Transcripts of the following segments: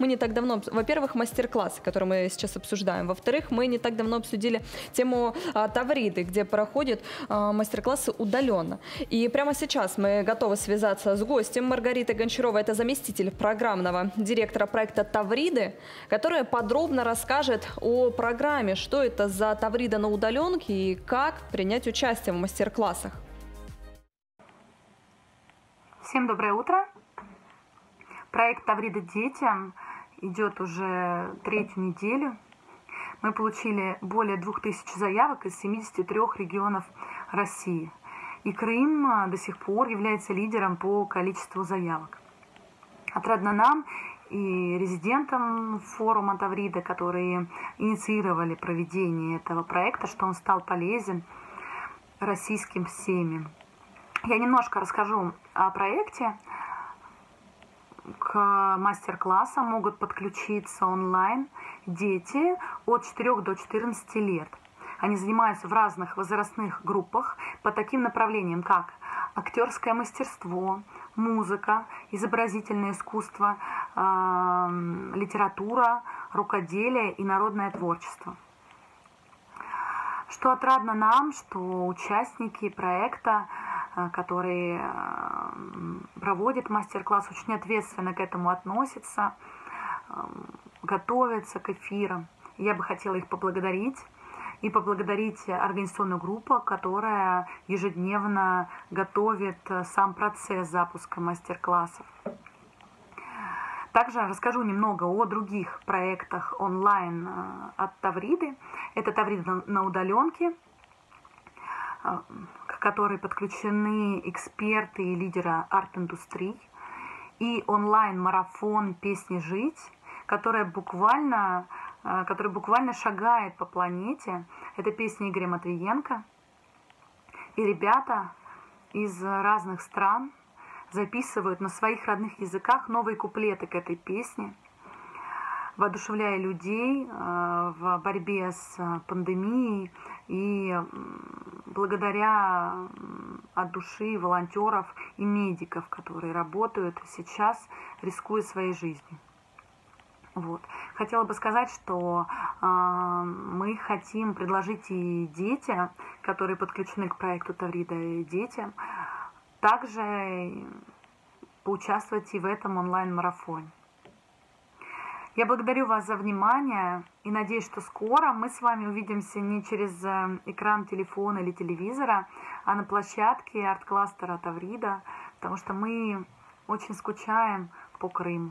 Мы не так давно, во-первых, мастер-классы, которые мы сейчас обсуждаем. Во-вторых, мы не так давно обсудили тему Тавриды, где проходят мастер-классы удаленно. И прямо сейчас мы готовы связаться с гостем Маргаритой Гончаровой. Это заместитель программного директора проекта Тавриды, которая подробно расскажет о программе, что это за Таврида на удаленке и как принять участие в мастер-классах. Всем доброе утро. Проект Таврида детям идет уже третью неделю. Мы получили более 2000 заявок из 73 регионов России. И Крым до сих пор является лидером по количеству заявок. Отрадно нам и резидентам форума Таврида, которые инициировали проведение этого проекта, что он стал полезен российским семьям. Я немножко расскажу о проекте. К мастер-классам могут подключиться онлайн дети от 4 до 14 лет. Они занимаются в разных возрастных группах по таким направлениям, как актерское мастерство, музыка, изобразительное искусство, литература, рукоделие и народное творчество. Что отрадно нам, что участники проекта, которые проводят мастер-класс, очень ответственно к этому относятся, готовятся к эфирам. Я бы хотела их поблагодарить и поблагодарить организационную группу, которая ежедневно готовит сам процесс запуска мастер-классов. Также расскажу немного о других проектах онлайн от Тавриды. Это Таврида на удаленке, к которой подключены эксперты и лидеры арт-индустрии, и онлайн-марафон «Песни жить», который буквально шагает по планете. Это песня Игоря Матвиенко. И ребята из разных стран записывают на своих родных языках новые куплеты к этой песне, воодушевляя людей в борьбе с пандемией и благодаря от души волонтеров и медиков, которые работают сейчас, рискуя своей жизнью. Вот. Хотела бы сказать, что мы хотим предложить и детям, которые подключены к проекту Таврида, и детям, также поучаствовать и в этом онлайн-марафоне. Я благодарю вас за внимание и надеюсь, что скоро мы с вами увидимся не через экран телефона или телевизора, а на площадке арт-кластера Таврида, потому что мы очень скучаем по Крыму.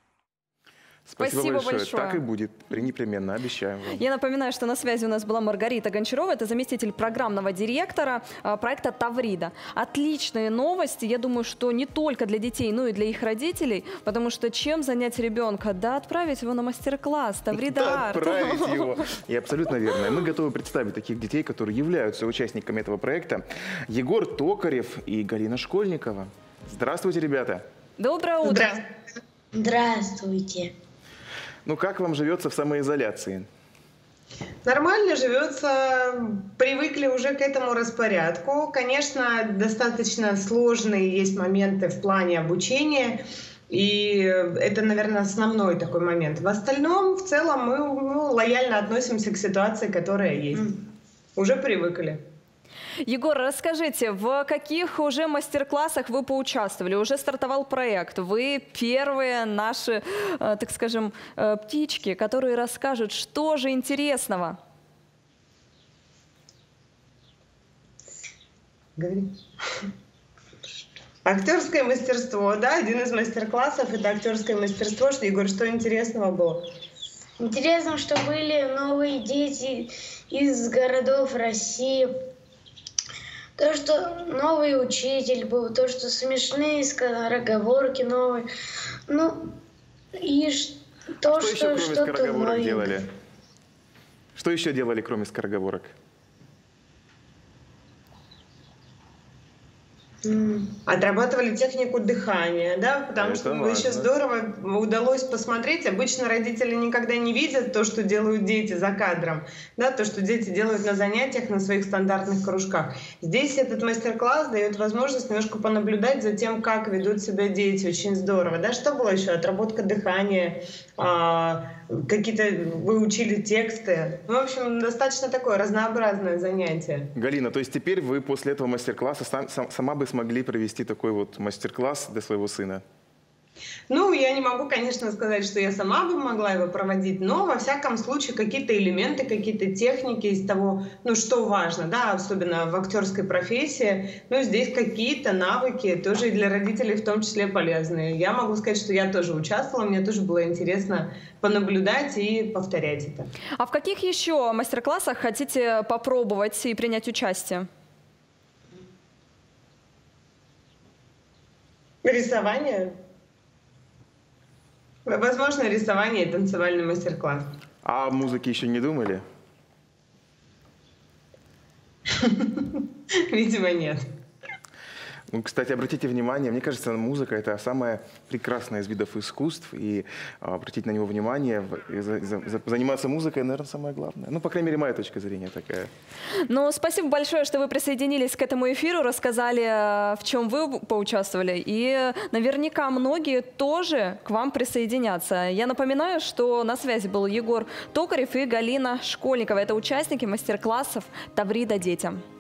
Спасибо большое. Так и будет, непременно, обещаем вам. Я напоминаю, что на связи у нас была Маргарита Гончарова, это заместитель программного директора проекта Таврида. Отличные новости, я думаю, что не только для детей, но и для их родителей, потому что чем занять ребенка? Да отправить его на мастер-класс Таврида Арт. Отправить его. И абсолютно верно. Мы готовы представить таких детей, которые являются участниками этого проекта. Егор Токарев и Галина Школьникова. Здравствуйте, ребята. Доброе утро. Здравствуйте. Ну, как вам живется в самоизоляции? Нормально живется, привыкли уже к этому распорядку. Конечно, достаточно сложные есть моменты в плане обучения, и это, наверное, основной такой момент. В остальном, в целом, мы лояльно относимся к ситуации, которая есть. Уже привыкли. Егор, расскажите, в каких уже мастер-классах вы поучаствовали? Уже стартовал проект. Вы первые наши, так скажем, птички, которые расскажут, что же интересного. Говори. Актерское мастерство, да, один из мастер-классов — это актерское мастерство. Егор, что интересного было? Интересно, что были новые дети из городов России. То, что новый учитель был, то, что смешные скороговорки новые. Ну, и то, что что-то новенькое. Делали? Что еще делали, кроме скороговорок? Отрабатывали технику дыхания, да, потому Это что важно. еще здорово удалось посмотреть. Обычно родители никогда не видят то, что делают дети за кадром, да, то, что дети делают на занятиях, на своих стандартных кружках. Здесь этот мастер-класс дает возможность немножко понаблюдать за тем, как ведут себя дети. Очень здорово, да. Что было еще? Отработка дыхания, какие-то вы учили тексты. В общем, достаточно такое разнообразное занятие. Галина, то есть теперь вы после этого мастер-класса сама бы смогли провести такой вот мастер-класс для своего сына? Ну, я не могу, конечно, сказать, что я сама бы могла его проводить, но, во всяком случае, какие-то элементы, какие-то техники из того, ну, что важно, да, особенно в актерской профессии, ну, здесь какие-то навыки тоже и для родителей в том числе полезные. Я могу сказать, что я тоже участвовала, мне тоже было интересно понаблюдать и повторять это. А в каких еще мастер-классах хотите попробовать и принять участие? Рисование. Возможно, рисование и танцевальный мастер-класс. А о музыке еще не думали? Видимо, нет. Ну, кстати, обратите внимание, мне кажется, музыка – это самое прекрасное из видов искусств, и обратить на него внимание, заниматься музыкой, наверное, самое главное. Ну, по крайней мере, моя точка зрения такая. Ну, спасибо большое, что вы присоединились к этому эфиру, рассказали, в чем вы поучаствовали, и наверняка многие тоже к вам присоединятся. Я напоминаю, что на связи был Егор Токарев и Галина Школьникова. Это участники мастер-классов «Таврида детям».